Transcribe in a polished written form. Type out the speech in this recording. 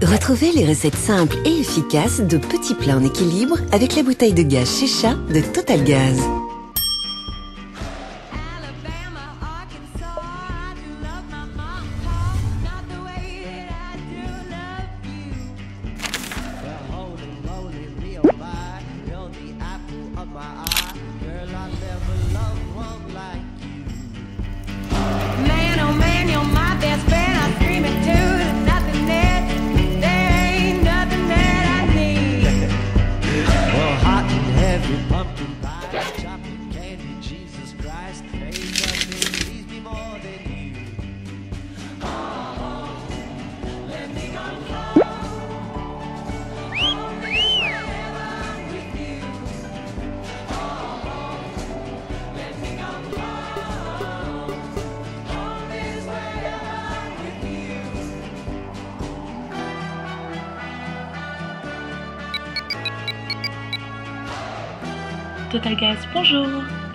Retrouvez les recettes simples et efficaces de petits plats en équilibre avec la bouteille de gaz Shisha de Total Gaz. Total Gaz, bonjour.